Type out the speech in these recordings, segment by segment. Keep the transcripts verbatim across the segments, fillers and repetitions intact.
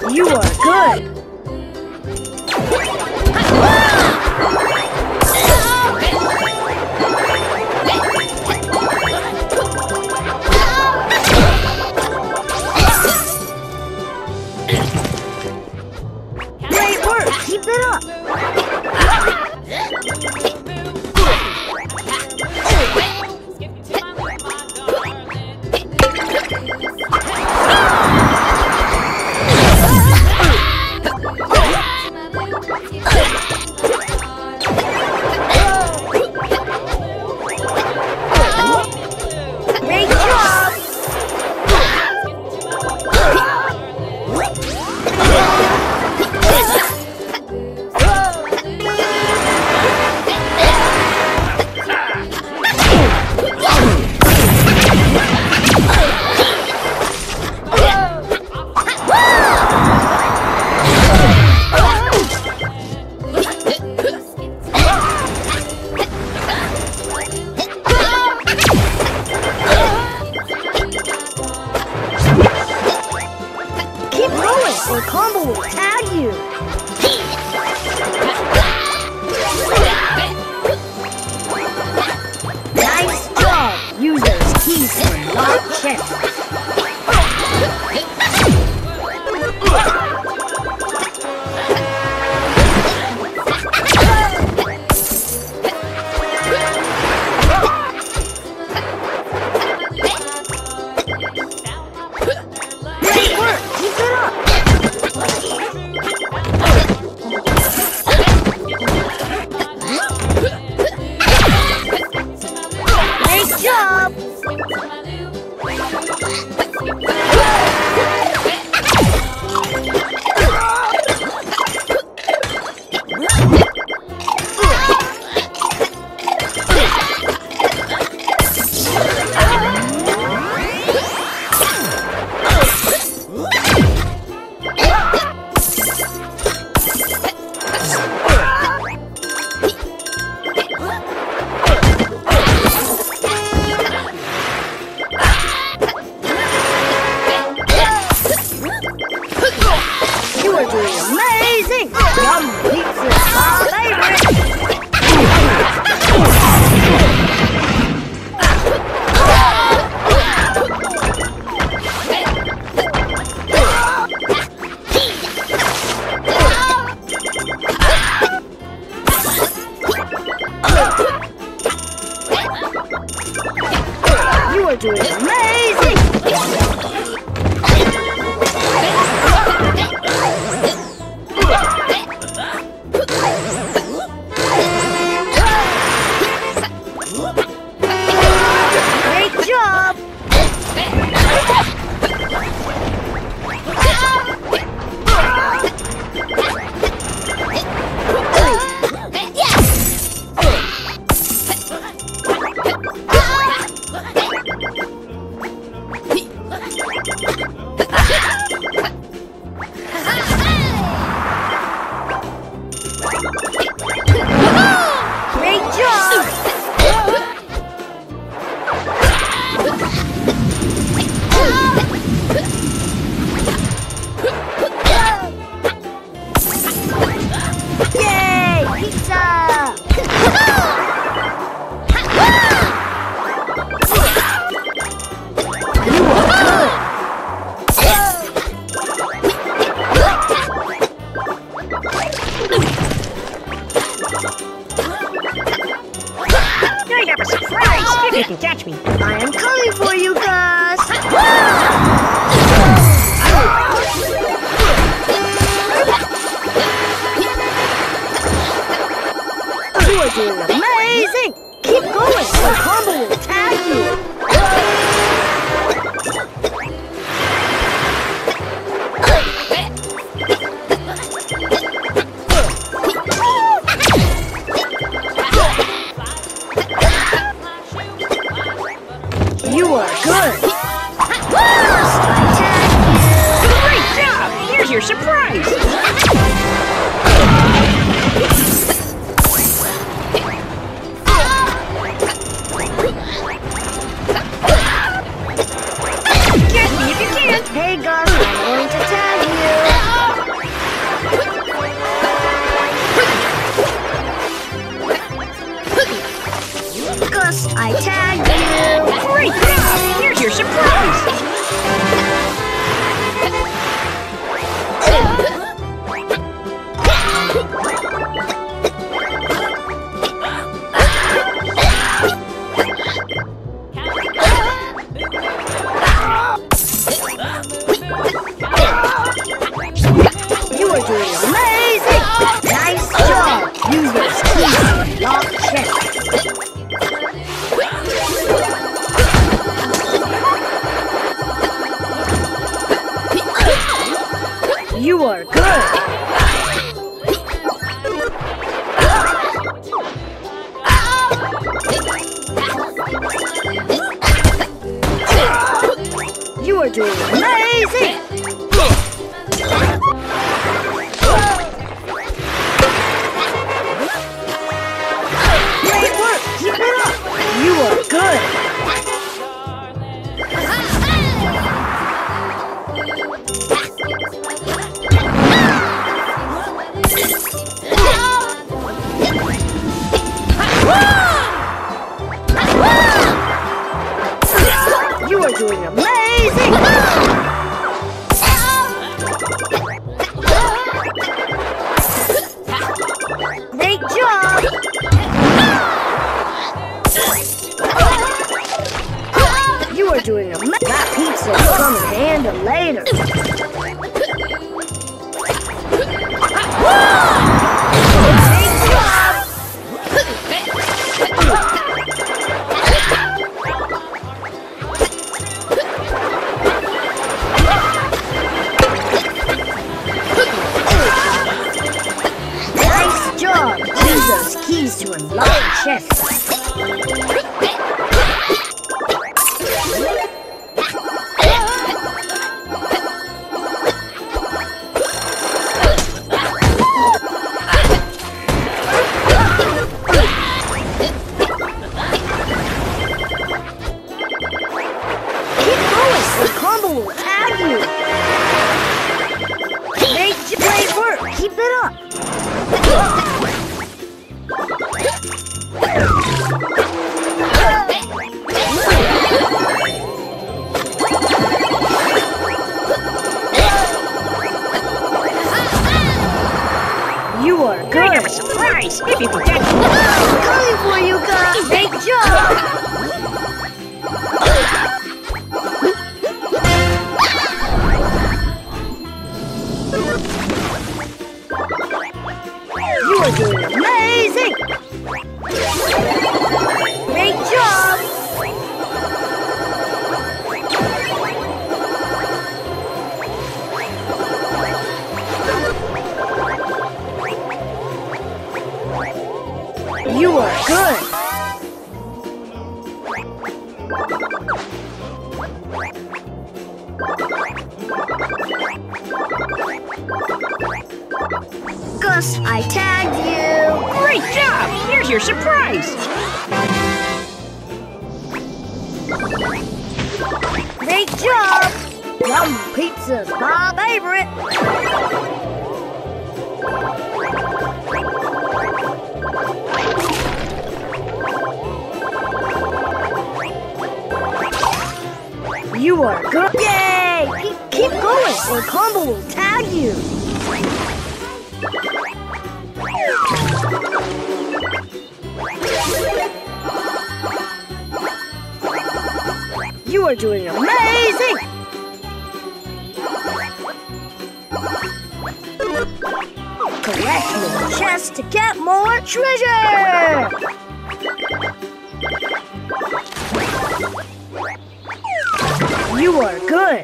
You are good! Great work! Keep it up! Or Combo will tag you! Nice job! Use those keys to lock chest. Great work! Keep it up! Great job! You are doing amazing! Yum pizza is my favorite! You are doing amazing! Great job! Great job! Yay! Pizza! You are good! I have a surprise if you can catch me. I am coming for you, Gus! You are doing amazing! Keep going, or Combo will tag you! You are good! Great job! Here's your surprise! You are good. You are doing amazing. Great work. Keep it up. You are good. You are doing amazing! Great job! You are doing amazing! That pizza will come in handy later. Great job! Use those keys to unlock chests. Keep going, or Combo will tag you. Great, great work. Keep it up. You are good. I have a surprise if you forget. Coming for you, guys. Great job. You are doing amazing. Great job. You are good. Gus, I tagged you. Great job! Here's your surprise. Great job. Yum pizza's my favorite. You are good. Yay! Keep, keep going, or Combo will tag you. You are doing amazing. Collect more chests to get more treasure. You are good.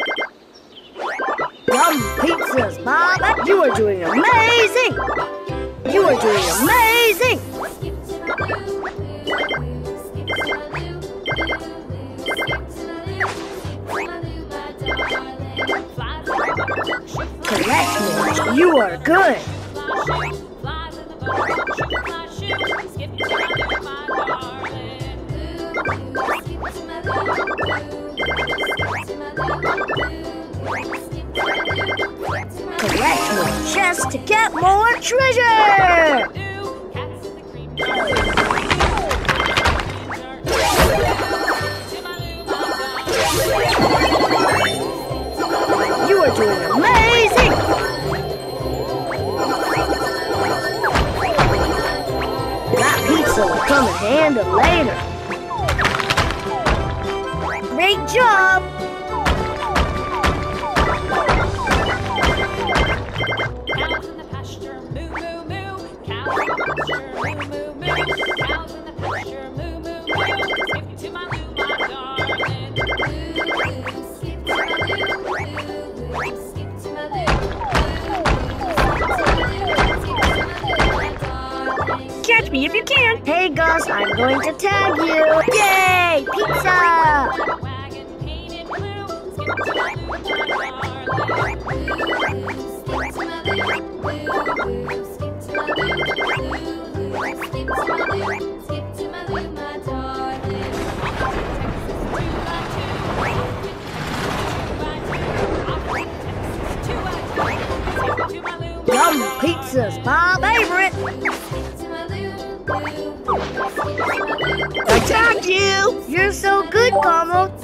Yum pizza's my favorite. You are doing amazing. You are doing amazing. Collect more. You are good. Collect more chests to get more treasure! You are doing amazing! That pizza will come in handy later. Great job! Gus, I'm going to tag you. Yay! Pizza! Yum, pizza's my favorite. I tagged you! You're so good, Como.